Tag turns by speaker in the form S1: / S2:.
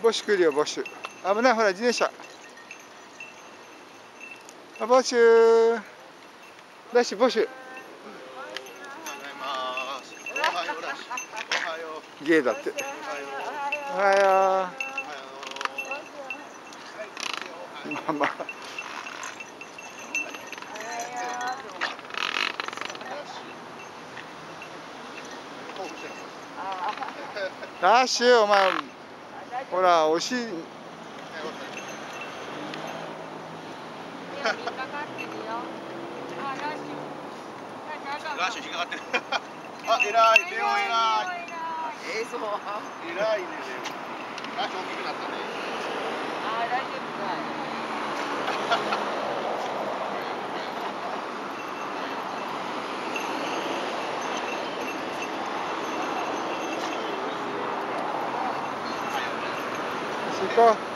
S1: ボッシュ来るよ、ボッシュ。危ない、ほら、自転車。あ、ボッシュ。ダッシュ、ボッシュ。ゲイだって。おはよう。ママ。ダッシュ、お前。ほら、惜しい。
S2: ラッシュ引っかかってる。あ、偉い、レオ偉い。そう。偉いね、レオ。ラッシュ大きくなったね。あ、大丈夫かい。
S1: 行こう。